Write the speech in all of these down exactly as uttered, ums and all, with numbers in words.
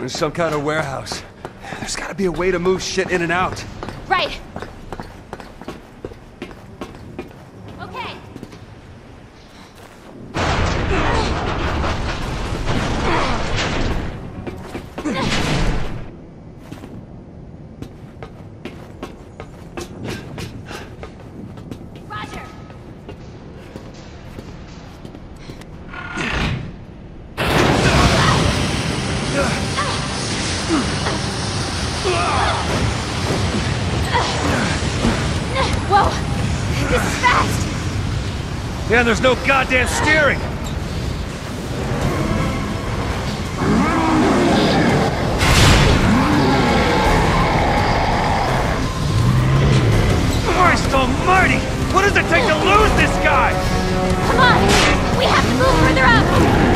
There's some kind of warehouse. There's gotta be a way to move shit in and out. Right. Okay. Roger. Whoa! This is fast! Yeah, and there's no goddamn steering! Christ almighty! What does it take to lose this guy? Come on! We have to move further up!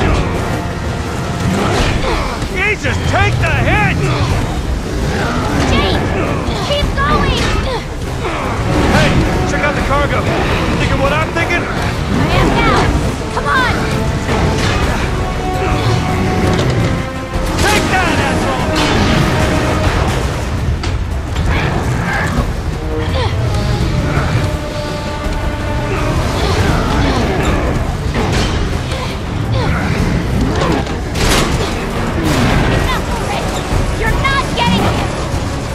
Jesus, take the hit! Jake! Keep going! Hey, check out the cargo. Thinking what I'm thinking? I am now! Come on! Take that, asshole! Enough, Rick! You're not getting it!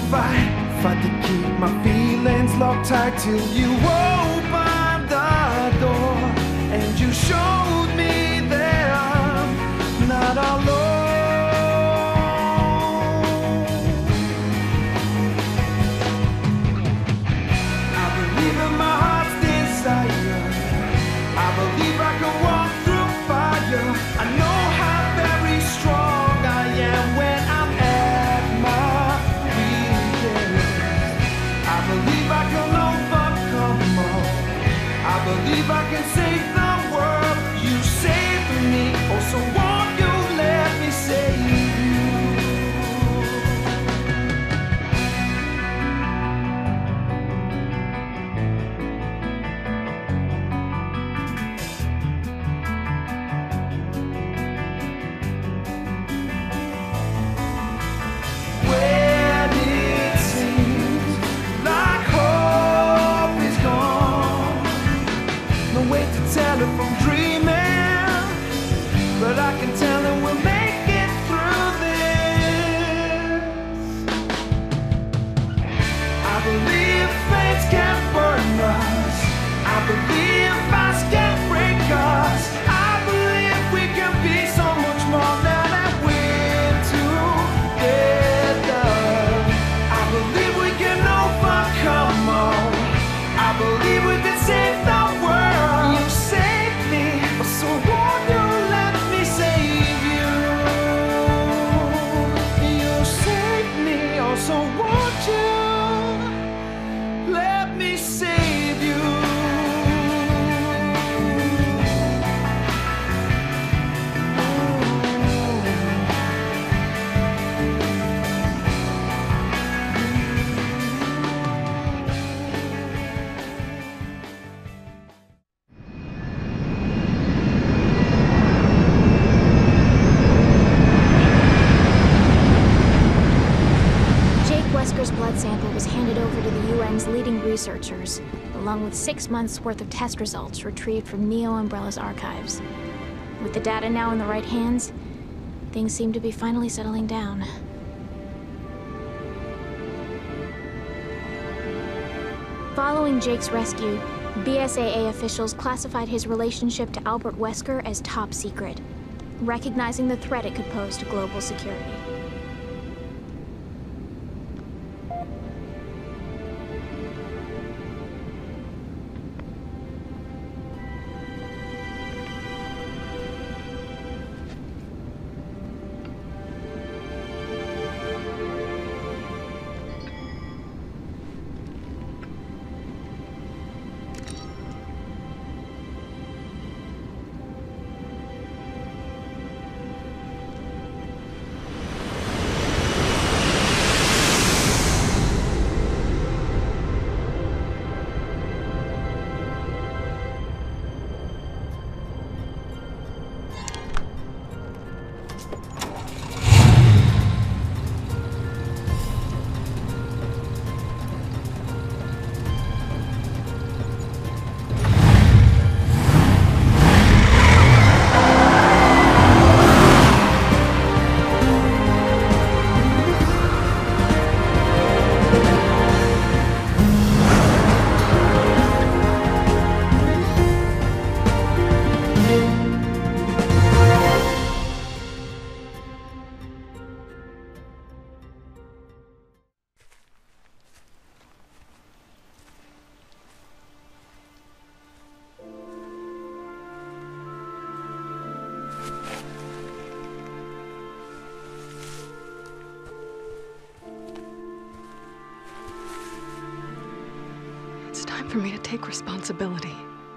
fight, fight to keep my feelings locked tight till you opened the door and you showed me that I'm not alone. I believe in my heart's desire. I believe I can walk through fire. I know how very strong I am when I'm at my weakest. I believe I can overcome all. I believe I can save the world. You saved me, oh so won't you let me save you? When it seems like hope is gone, no way to tell if I'm dreaming, but I can tell that we'll make it through this. I believe fates can burn us. I believe ice can break us. I believe we can be so much more than that we're together. I believe we can overcome all. I believe we can save the world. You saved me, so won't you let me save you? You saved me, oh so won't you let me save you? Jake Wesker's blood sample was handed over to the U N's leading researchers, along with six months' worth of test results retrieved from Neo Umbrella's archives. With the data now in the right hands, things seem to be finally settling down. Following Jake's rescue, B S A A officials classified his relationship to Albert Wesker as top secret, recognizing the threat it could pose to global security. It's time for me to take responsibility.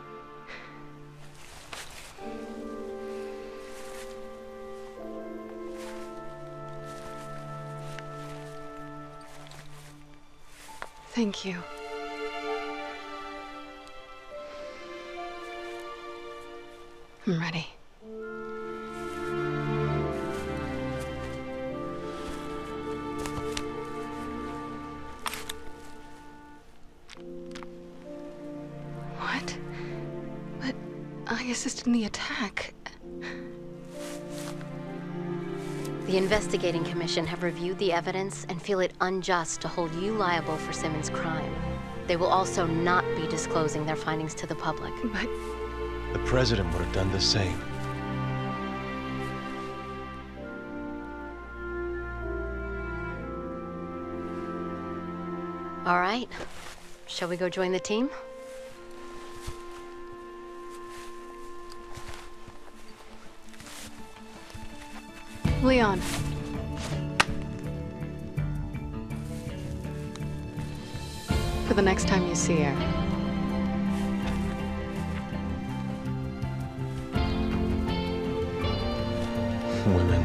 Thank you. I'm ready. What? But I assisted in the attack. The investigating commission have reviewed the evidence and feel it unjust to hold you liable for Simmons' crime. They will also not be disclosing their findings to the public. But The president would have done the same. All right. Shall we go join the team? Leon. For the next time you see her. Women.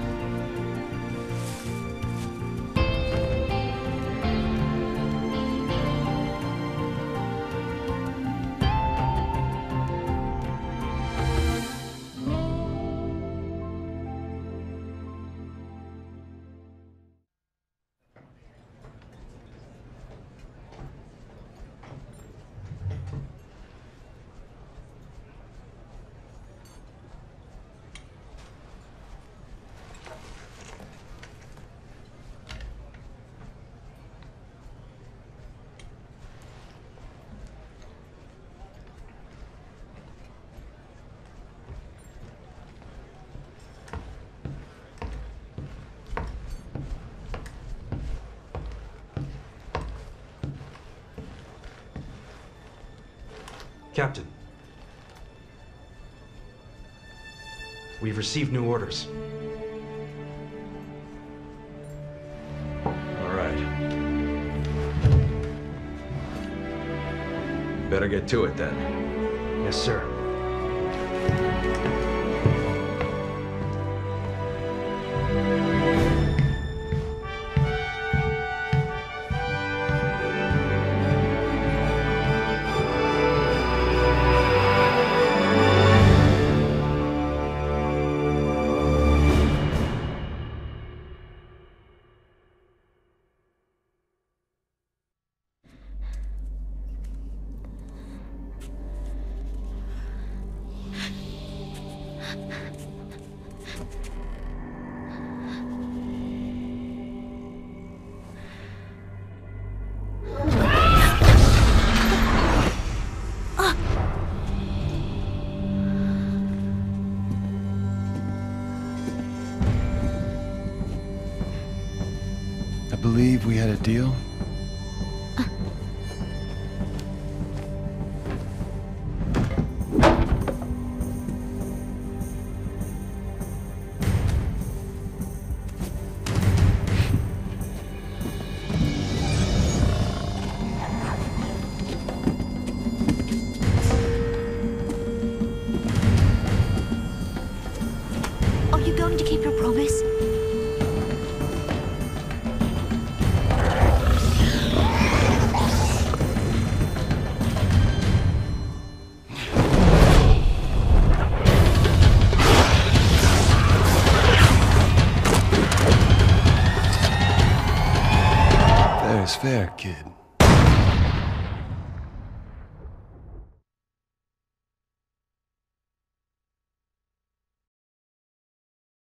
Captain, we've received new orders. All right. Better get to it then. Yes, sir. I believe we had a deal. Are you going to keep your promise? Fair is fair, kid.